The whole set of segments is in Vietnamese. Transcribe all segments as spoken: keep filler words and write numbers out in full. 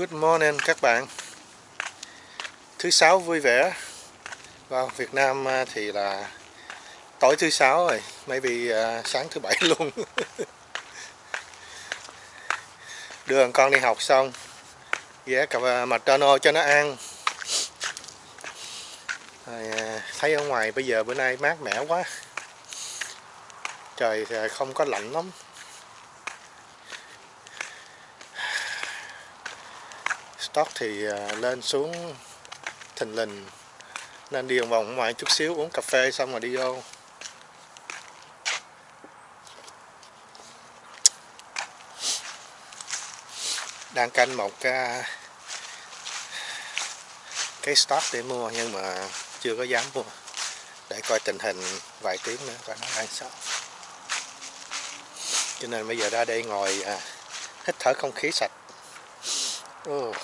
Good morning các bạn. Thứ sáu vui vẻ. Vào Việt Nam thì là tối thứ sáu rồi, maybe uh, sáng thứ bảy luôn. Đưa con đi học xong, ghé cà McDonald's cho nó ăn. Rồi, thấy ở ngoài bây giờ bữa nay mát mẻ quá. Trời không có lạnh lắm. Stock thì lên xuống thình lình, nên đi vòng vòng ngoài chút xíu, uống cà phê xong rồi đi vô. Đang canh một cái cái stock để mua nhưng mà chưa có dám mua, để coi tình hình vài tiếng nữa coi nó đang sao. Cho nên bây giờ ra đây ngồi à, hít thở không khí sạch. Oh.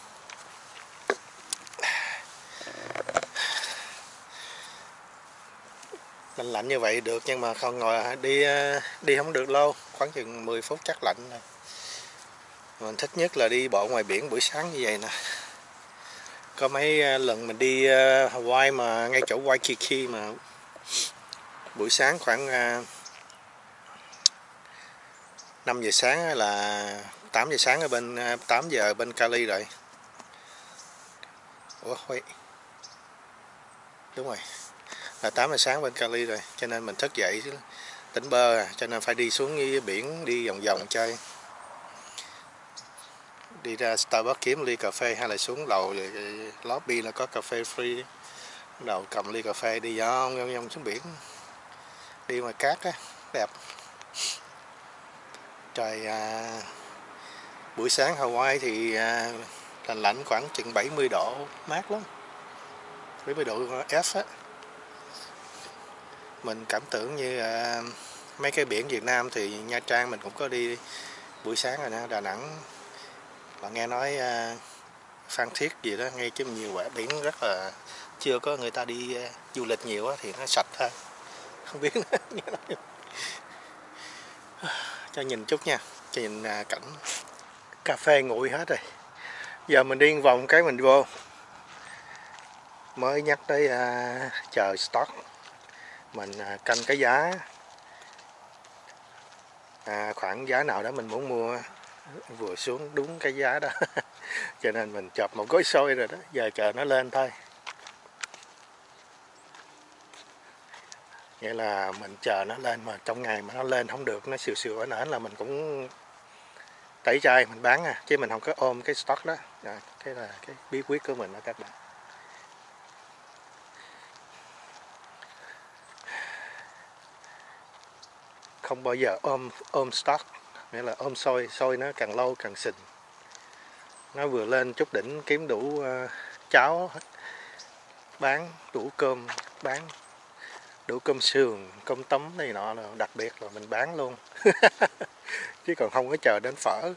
Lạnh lạnh như vậy được, nhưng mà không ngồi đi đi không được lâu, khoảng chừng mười phút chắc lạnh rồi. Mình thích nhất là đi bộ ngoài biển buổi sáng như vậy nè. Có mấy lần mình đi Hawaii mà ngay chỗ Waikiki mà buổi sáng khoảng năm giờ sáng là tám giờ sáng ở bên tám giờ ở bên Cali rồi. Ủa wait. Đúng rồi. Là tám giờ sáng bên Cali rồi, cho nên mình thức dậy tỉnh bơ à, cho nên phải đi xuống dưới biển đi vòng vòng chơi. Đi ra Starbucks kiếm ly cà phê hay là xuống lầu lobby là có cà phê free. Đầu cầm ly cà phê đi vòng vòng vòng xuống biển. Đi ngoài cát á, đẹp. Trời à, buổi sáng Hawaii thì à, lạnh lạnh khoảng chừng bảy mươi độ, mát lắm. bảy mươi độ F á. Mình cảm tưởng như à, mấy cái biển Việt Nam thì Nha Trang mình cũng có đi buổi sáng rồi nè, Đà Nẵng. Và nghe nói à, Phan Thiết gì đó, ngay chứ nhiều bãi biển rất là chưa có người ta đi à, du lịch nhiều á, thì nó sạch hơn. Không biết cho nhìn chút nha, cho nhìn à, cảnh cà phê nguội hết rồi. Giờ mình đi vòng cái mình vô. Mới nhắc tới à, chờ stock. Mình à, canh cái giá à, khoảng giá nào đó mình muốn mua, vừa xuống đúng cái giá đó. Cho nên mình chộp một gói xôi rồi đó, giờ chờ nó lên thôi. Nghĩa là mình chờ nó lên, mà trong ngày mà nó lên không được, nó xìu xìu ở nở là mình cũng tẩy chai mình bán à, chứ mình không có ôm cái stock đó. À, cái là cái bí quyết của mình đó các bạn. Không bao giờ ôm ôm stock, nghĩa là ôm xôi, xôi nó càng lâu càng xình. Nó vừa lên chút đỉnh kiếm đủ uh, cháo bán, đủ cơm bán, đủ cơm sườn, cơm tấm này nọ là đặc biệt là mình bán luôn. Chứ còn không có chờ đến phở.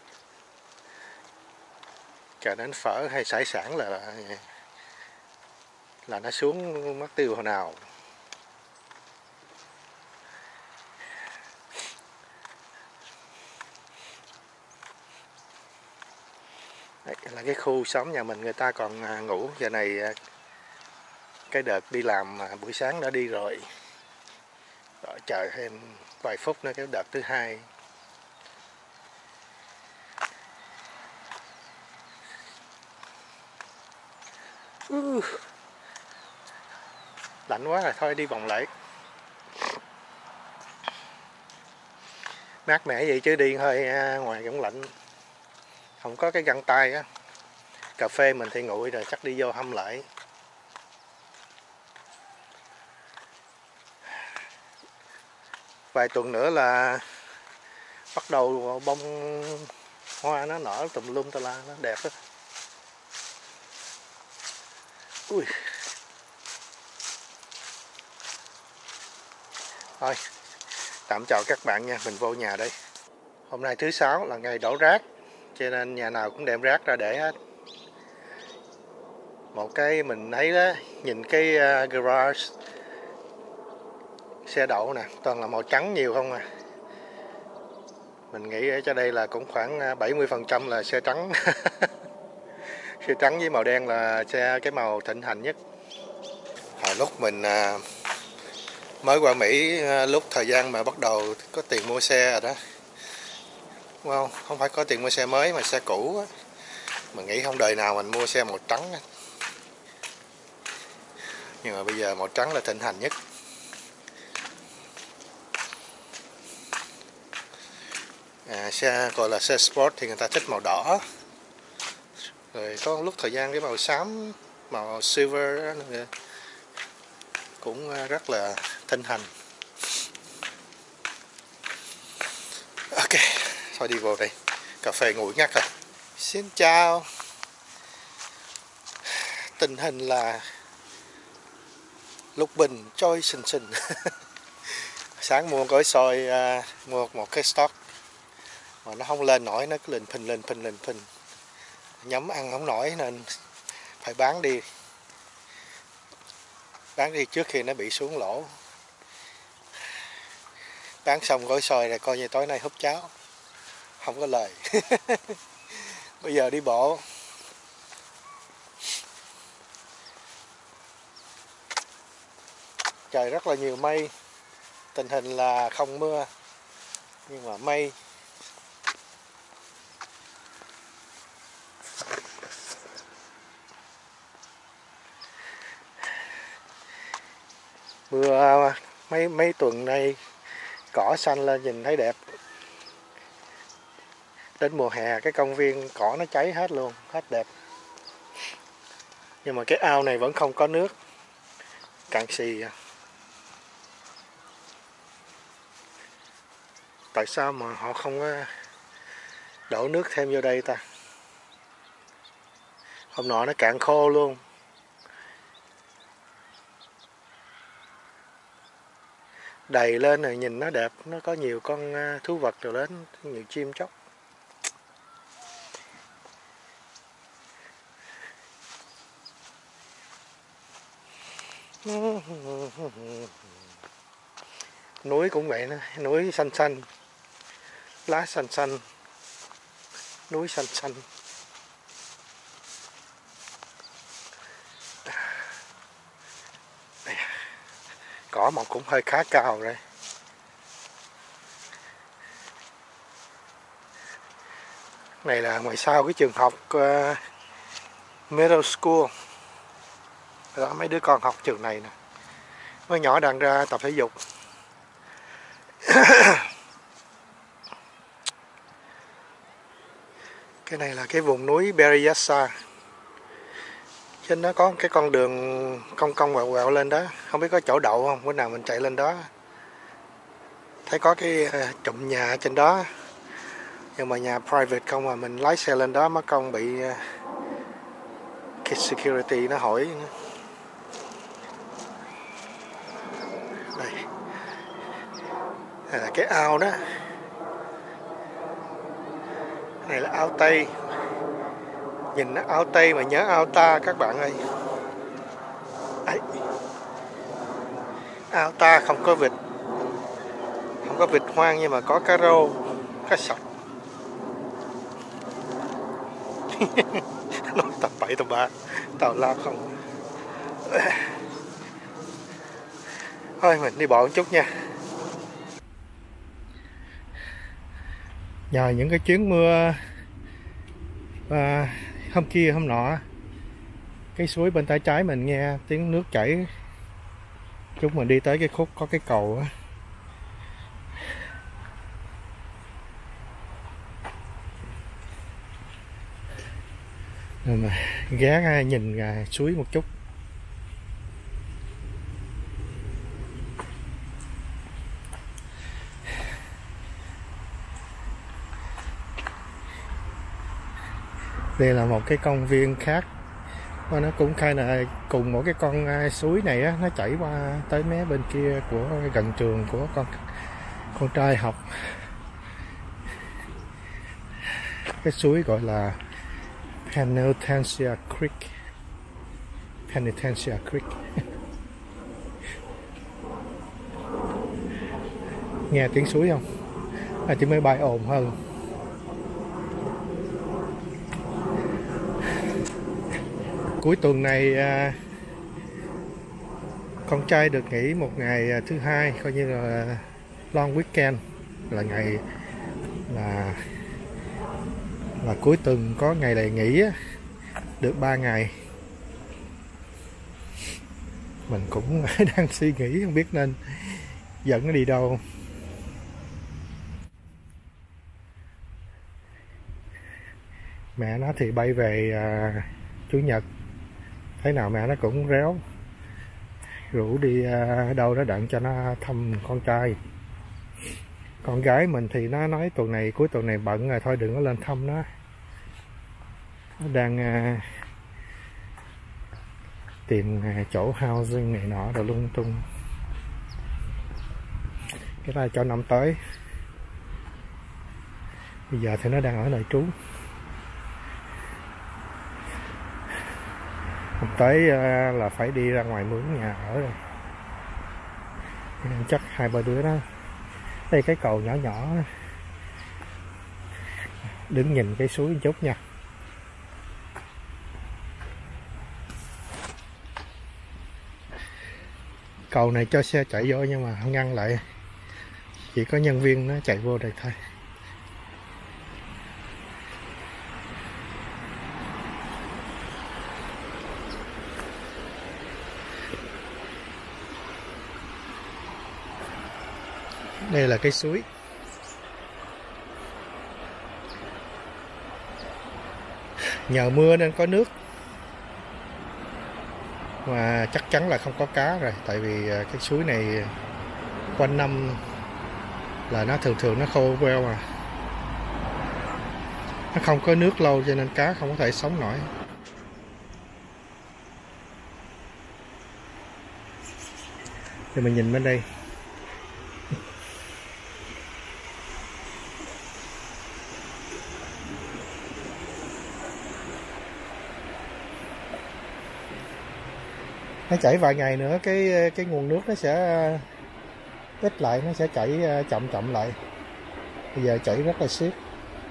Chờ đến phở hay hải sản là, là là nó xuống mất tiêu hồi nào. Đấy là cái khu sống nhà mình, người ta còn ngủ. Giờ này cái đợt đi làm buổi sáng đã đi rồi. Rồi chờ thêm vài phút nữa cái đợt thứ hai. Uh, lạnh quá rồi, thôi đi vòng lại. Mát mẻ vậy chứ đi hơi ngoài cũng lạnh. Không có cái găng tay á. Cà phê mình thì nguội rồi, chắc đi vô hâm lại. Vài tuần nữa là bắt đầu bông hoa nó nở tùm lum tà la, nó đẹp á. Ui. Thôi, tạm chào các bạn nha, mình vô nhà đây. Hôm nay thứ sáu là ngày đổ rác, cho nên nhà nào cũng đem rác ra để hết. Một cái mình thấy đó, nhìn cái uh, garage xe đậu nè, toàn là màu trắng nhiều không à. Mình nghĩ ở cho đây là cũng khoảng bảy mươi phần trăm là xe trắng. Xe trắng với màu đen là xe cái màu thịnh hành nhất. Hồi lúc mình à, mới qua Mỹ, à, lúc thời gian mà bắt đầu có tiền mua xe rồi đó, đúng không? Không phải có tiền mua xe mới mà xe cũ á. Mình nghĩ không đời nào mình mua xe màu trắng á. Nhưng mà bây giờ màu trắng là thịnh hành nhất. À, xe gọi là xe sport thì người ta thích màu đỏ. Rồi có lúc thời gian cái màu xám, màu silver đó, cũng rất là thịnh hành. Ok, thôi đi vô đây. Cà phê nguội ngắt rồi. Xin chào. Tình hình là lục bình trôi sình sình. Sáng mua gói xôi, uh, mua một cái stock mà nó không lên nổi, nó cứ lên phình lên phình lên phình. Nhắm ăn không nổi nên phải bán đi. Bán đi trước khi nó bị xuống lỗ. Bán xong gói xôi rồi coi như tối nay húp cháo. Không có lời. Bây giờ đi bộ. Trời rất là nhiều mây. Tình hình là không mưa nhưng mà mây. Mưa mấy mấy tuần nay cỏ xanh lên nhìn thấy đẹp. Đến mùa hè cái công viên cỏ nó cháy hết luôn, hết đẹp. Nhưng mà cái ao này vẫn không có nước, cạn xì à. Tại sao mà họ không có đổ nước thêm vô đây ta? Hôm nọ nó cạn khô luôn. Đầy lên rồi nhìn nó đẹp, nó có nhiều con thú vật rồi đến, nhiều chim chóc. Núi cũng vậy nữa, núi xanh xanh, lá xanh xanh, núi xanh xanh. Cỏ mọc cũng hơi khá cao rồi. Này là ngoài sau cái trường học uh, Middle School. Đó, mấy đứa con học trường này nè. Mấy nhỏ đang ra tập thể dục. Cái này là cái vùng núi Berryessa. Trên đó có cái con đường cong cong quẹo quẹo lên đó. Không biết có chỗ đậu không? Bữa nào mình chạy lên đó. Thấy có cái trụm nhà trên đó. Nhưng mà nhà private không mà mình lái xe lên đó mất công bị cái security nó hỏi. Đây. Đây là cái ao đó. Này là ao Tây. Nhìn nó ao Tây mà nhớ ao ta các bạn ơi. Đấy. Ao ta không có vịt. Không có vịt hoang nhưng mà có cá rô, cá sọc. Nói tầm bậy tầm bạ, tào lao không. Thôi mình đi bộ một chút nha. Nhờ những cái chuyến mưa và hôm kia hôm nọ, cái suối bên tay trái mình nghe tiếng nước chảy. Chúng mình đi tới cái khúc có cái cầu á. Rồi mà ghé ra nhìn ra suối một chút. Đây là một cái công viên khác và nó cũng khai là cùng một cái con suối này á, nó chảy qua tới mé bên kia của gần trường của con con trai học. Cái suối gọi là Penitentia Creek. Penitentia Creek. Nghe tiếng suối không? À, tiếng máy bay ồn hơn. cuối tuần này à, con trai được nghỉ một ngày à, thứ hai, coi như là long weekend, là ngày là là cuối tuần có ngày này nghỉ á, được ba ngày. Mình cũng đang suy nghĩ không biết nên dẫn nó đi đâu. Mẹ nó thì bay về à, chủ nhật, thế nào mẹ nó cũng réo rủ đi à, đâu đó đặng cho nó thăm con trai. Con gái mình thì nó nói tuần này cuối tuần này bận rồi, thôi đừng có lên thăm nó. Nó đang à, tìm à, chỗ housing này nọ rồi lung tung. Cái này cho năm tới. Bây giờ thì nó đang ở nội trú. Năm tới à, là phải đi ra ngoài mướn nhà ở rồi. Nên chắc hai ba đứa đó. Đây cái cầu nhỏ nhỏ, đứng nhìn cái suối một chút nha. Cầu này cho xe chạy vô nhưng mà không ngăn lại, chỉ có nhân viên nó chạy vô đây thôi. Đây là cái suối. Nhờ mưa nên có nước, mà chắc chắn là không có cá rồi, tại vì cái suối này quanh năm là nó thường thường nó khô queo mà, nó không có nước lâu cho nên cá không có thể sống nổi. Thì mình nhìn bên đây, nó chảy vài ngày nữa cái cái nguồn nước nó sẽ ít lại, nó sẽ chảy chậm chậm lại. Bây giờ chảy rất là xiết.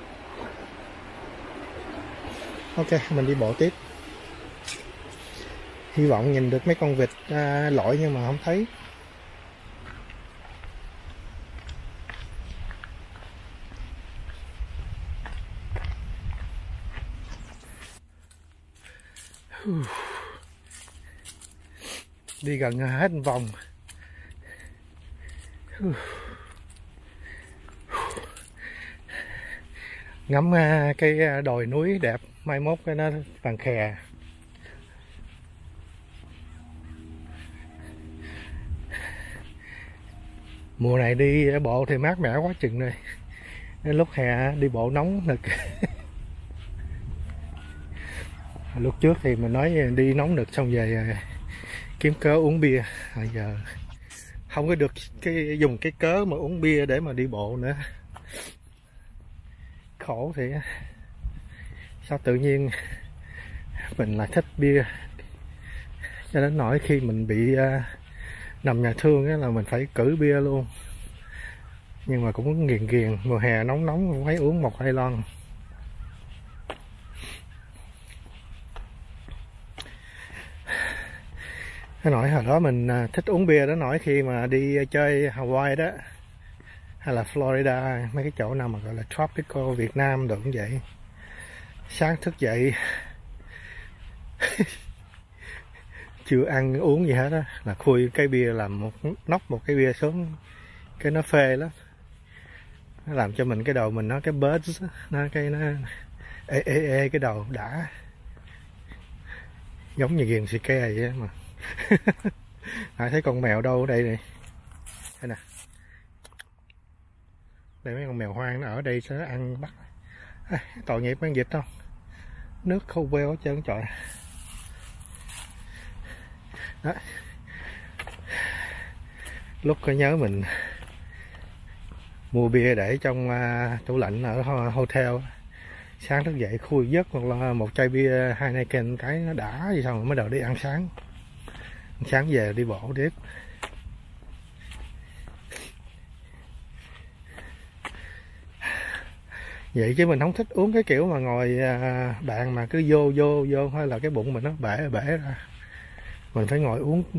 Ok, mình đi bộ tiếp. Hy vọng nhìn được mấy con vịt à, lội nhưng mà không thấy. Đi gần hết một vòng. Ngắm cái đồi núi đẹp, mai mốt cái nó vàng khè. Mùa này đi bộ thì mát mẻ quá chừng này, đến lúc hè đi bộ nóng nực. Lúc trước thì mình nói đi nóng nực xong về kiếm cớ uống bia, bây giờ không có được cái dùng cái cớ mà uống bia để mà đi bộ nữa. Khổ thì sao tự nhiên mình lại thích bia, cho đến nỗi khi mình bị uh, nằm nhà thương á là mình phải cử bia luôn. Nhưng mà cũng nghiền nghiền, mùa hè nóng nóng cũng phải uống một hai lon. Cái nỗi hồi đó mình thích uống bia đó, nỗi khi mà đi chơi Hawaii đó hay là Florida, mấy cái chỗ nào mà gọi là tropical Việt Nam được cũng vậy. Sáng thức dậy chưa ăn uống gì hết á là khui cái bia, làm một nóc một cái bia xuống cái nó phê lắm, nó làm cho mình cái đầu mình nó cái buzz, nó cái nó ê ê ê cái đầu đã, giống như ghiền xì ke vậy mà. À, thấy con mèo đâu ở đây này, đây nè, đây mấy con mèo hoang nó ở đây sẽ ăn bắt. À, tội nghiệp con vịt không, nước khô queo hết trơn trời. Đó, lúc có nhớ mình mua bia để trong uh, tủ lạnh ở hotel, sáng thức dậy khui vớt một, một chai bia Heineken cái nó đã gì xong rồi mới đầu đi ăn sáng. Ăn sáng về đi bộ tiếp. vậy chứ mình không thích uống cái kiểu mà ngồi à, bạn mà cứ vô vô vô hay là cái bụng mình nó bể bể ra. Mình phải ngồi uống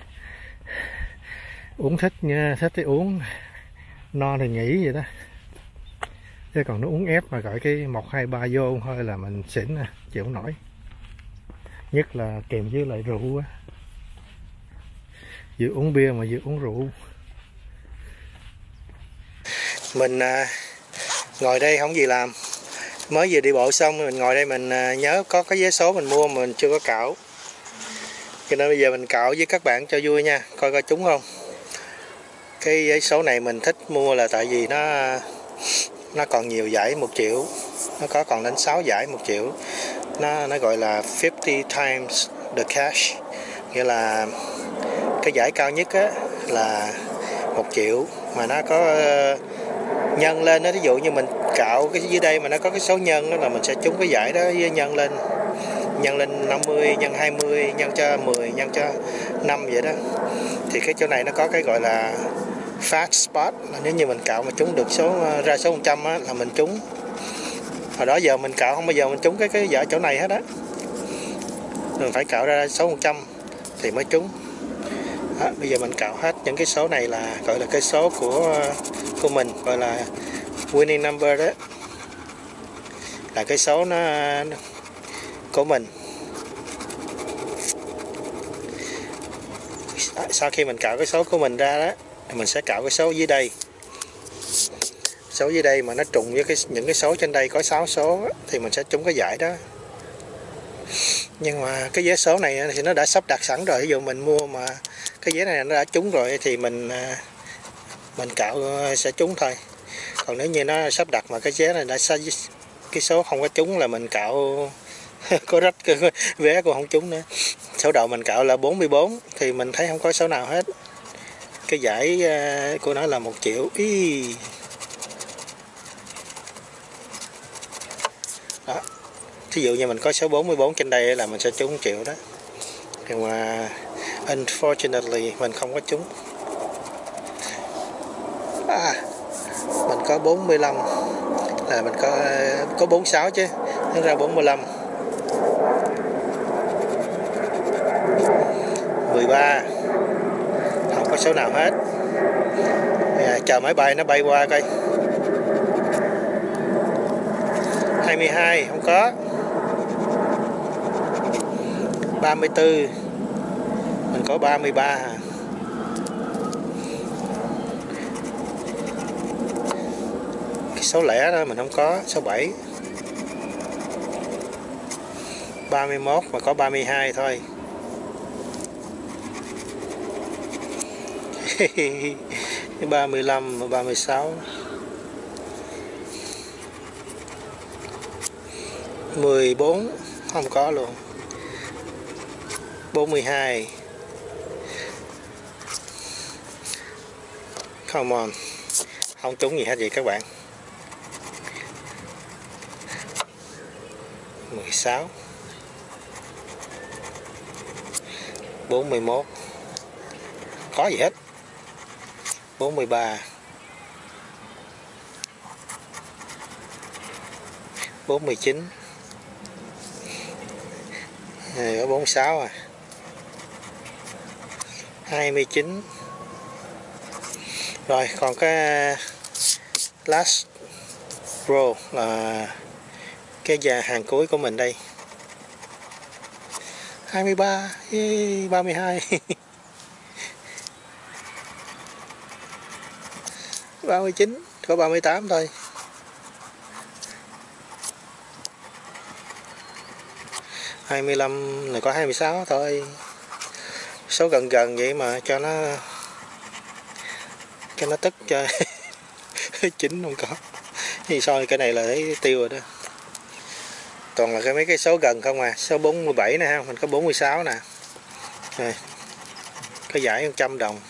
uống thích nha, thích thì uống, no thì nghỉ vậy đó. Chứ còn nó uống ép mà gọi cái một hai ba vô thôi là mình xỉn nè, chịu không nổi. Nhất là kèm với lại rượu á, vừa uống bia mà vừa uống rượu. Mình à, ngồi đây không gì làm, mới vừa đi bộ xong mình ngồi đây mình à, nhớ có cái vé số mình mua mà mình chưa có cạo, cho nên bây giờ mình cạo với các bạn cho vui nha, coi coi trúng không. Cái vé số này mình thích mua là tại vì nó nó còn nhiều giải một triệu, nó có còn đến sáu giải một triệu, nó nó gọi là fifty times the cash, nghĩa là cái giải cao nhất á là một triệu mà nó có nhân lên đó. Ví dụ như mình cạo cái dưới đây mà nó có cái số nhân đó là mình sẽ trúng cái giải đó với nhân lên, nhân lên năm mươi, nhân hai mươi, nhân cho mười, nhân cho năm vậy đó. Thì cái chỗ này nó có cái gọi là fast spot, là nếu như mình cạo mà trúng được số ra số một trăm á là mình trúng. Hồi đó giờ mình cạo không bao giờ mình trúng cái cái giải chỗ này hết á, mình phải cạo ra số một trăm thì mới trúng. Đó, bây giờ mình cạo hết những cái số này là gọi là cái số của của mình, gọi là winning number đó, là cái số nó của mình. Sau khi mình cạo cái số của mình ra đó thì mình sẽ cạo cái số dưới đây. Số dưới đây mà nó trùng với cái những cái số trên đây có sáu số thì mình sẽ trúng cái giải đó. Nhưng mà cái vé số này thì nó đã sắp đặt sẵn rồi, ví dụ mình mua mà cái vé này nó đã trúng rồi thì mình mình cạo sẽ trúng thôi. Còn nếu như nó sắp đặt mà cái vé này đã cái số không có trúng là mình cạo có rách cái vé cũng không trúng nữa. Số đầu mình cạo là bốn mươi bốn thì mình thấy không có số nào hết. Cái giải của nó là một triệu. Ý. Đó. Thí dụ như mình có số bốn mươi bốn trên đây là mình sẽ trúng một triệu đó. Nhưng mà unfortunately mình không có trúng. À, mình có bốn mươi lăm là mình có có bốn mươi sáu chứ, nó ra bốn mươi lăm. mười ba không có số nào hết. À, chờ máy bay nó bay qua coi. hai mươi hai không có. ba mươi tư mình có ba mươi ba. Cái số lẻ đó mình không có. Số bảy. ba mươi mốt mà có ba mươi hai thôi. ba mươi lăm và ba mươi sáu. mười bốn không có luôn. bốn mươi hai. Come on. Không trúng gì hết vậy các bạn. mười sáu. bốn mươi mốt. Có gì hết. bốn mươi ba. bốn mươi chín. Này có bốn mươi sáu à. hai mươi chín. Rồi còn cái last row là cái nhà hàng cuối của mình đây. hai mươi ba, ba mươi hai. ba mươi chín, có ba mươi tám thôi. hai mươi lăm này có hai mươi sáu thôi. Số gần gần vậy mà cho nó cho nó tức cho chín không có. Thì soi cái này là thấy tiêu rồi đó. Toàn là cái mấy cái số gần không à. Số bốn mươi bảy nè ha, mình có bốn mươi sáu nè. Rồi. Cái giải một trăm đồng.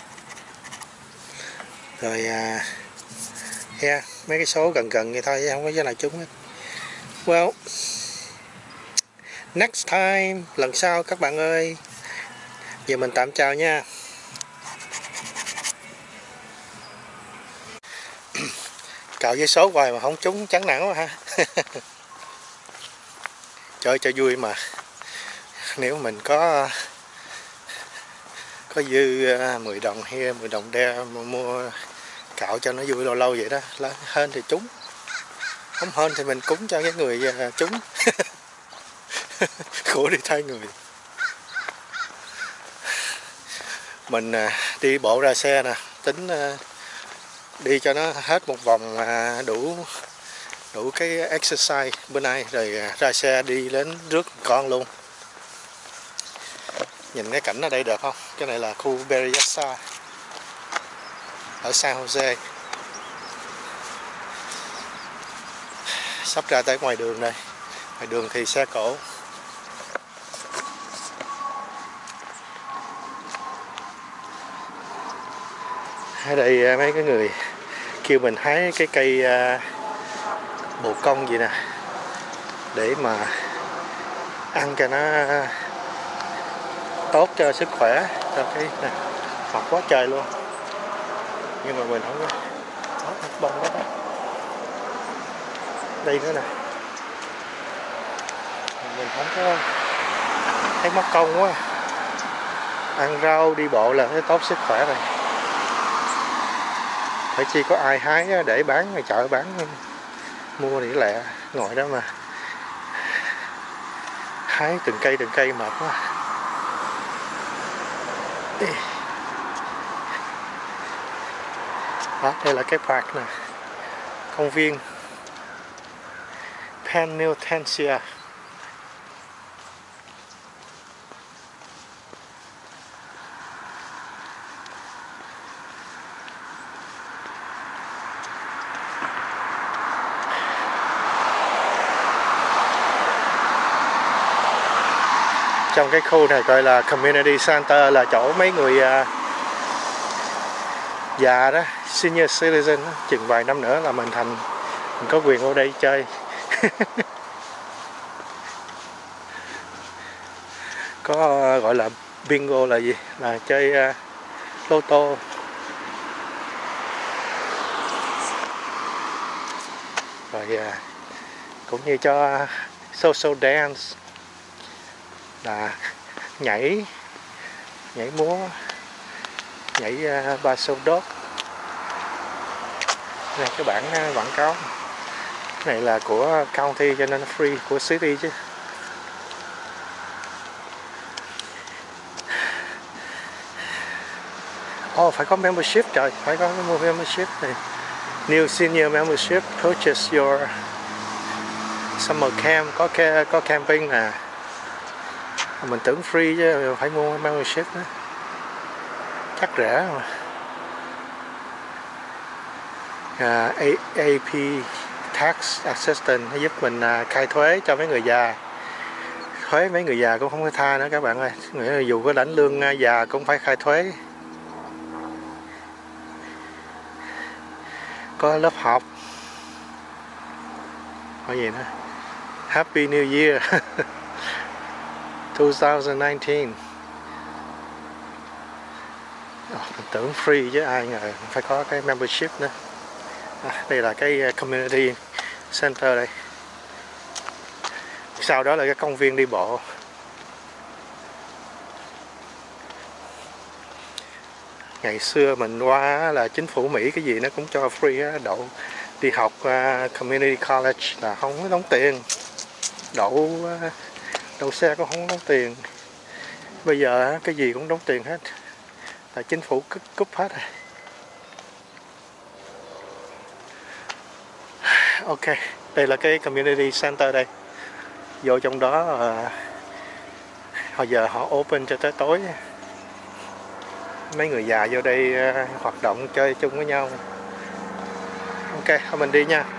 Rồi à, yeah, mấy cái số gần gần vậy thôi chứ không có cái nào trúng hết. Well, next time, lần sau các bạn ơi. Giờ mình tạm chào nha. Cạo giấy số hoài mà không trúng chán nản quá ha. Chơi cho vui mà. Nếu mình có có dư mười đồng hay mười đồng đeo mua cạo cho nó vui lâu lâu vậy đó, hên thì trúng, không hên thì mình cúng cho cái người trúng. Khổ đi thay người. Mình đi bộ ra xe nè, tính đi cho nó hết một vòng đủ đủ cái exercise bữa nay rồi ra xe đi đến rước con luôn. Nhìn cái cảnh ở đây được không? Cái này là khu Berryessa ở San Jose. Sắp ra tới ngoài đường đây. Ngoài đường thì xe cộ. Ở đây mấy cái người kêu mình hái cái cây bồ công gì nè, để mà ăn cho nó tốt cho sức khỏe, cho cái nè, mọc quá trời luôn. Nhưng mà mình không có đó, bông đó, đó. Đây nữa nè, mình không có thấy mất công quá. Ăn rau đi bộ là thấy tốt sức khỏe rồi. Phải chi có ai hái để bán ngoài chợ bán, mua thì lẹ, ngồi đó mà hái từng cây từng cây mệt quá. Đó, đây là cái park nè, công viên Penitentia. Trong cái khu này gọi là Community Center, là chỗ mấy người uh, già đó, senior citizen đó. Chừng vài năm nữa là mình thành mình có quyền ở đây chơi. Có uh, gọi là bingo là gì? Là chơi uh, lô tô. Rồi uh, cũng như cho uh, social dance, là nhảy nhảy múa, nhảy uh, ba sâu đốt. Này cái bản uh, quảng cáo cái này là của county cho nên free, của city chứ. Oh, phải có membership, trời, phải có mua membership này. New senior membership, purchase your summer camp, có có camping nè. Mình tưởng free chứ phải mua membership đó. Chắc rẻ mà. À, a pê Tax Assistant giúp mình à, khai thuế cho mấy người già. Thuế mấy người già cũng không có tha nữa các bạn ơi. Nghĩa là dù có lãnh lương à, già cũng phải khai thuế. Có lớp học. Có gì nữa? Happy New Year. hai không một chín. Oh, mình tưởng free chứ ai ngờ phải có cái membership nữa. À, đây là cái community center đây. Sau đó là cái công viên đi bộ. Ngày xưa mình qua là chính phủ Mỹ cái gì nó cũng cho free, đậu đi học uh, community college là không có đóng tiền, đậu uh, đậu xe cũng không đóng tiền. Bây giờ cái gì cũng đóng tiền hết, là chính phủ cúp, cúp hết rồi. Ok, đây là cái community center đây. Vô trong đó uh, hồi giờ họ open cho tới tối. Mấy người già vô đây uh, hoạt động chơi chung với nhau. Ok, thôi mình đi nha.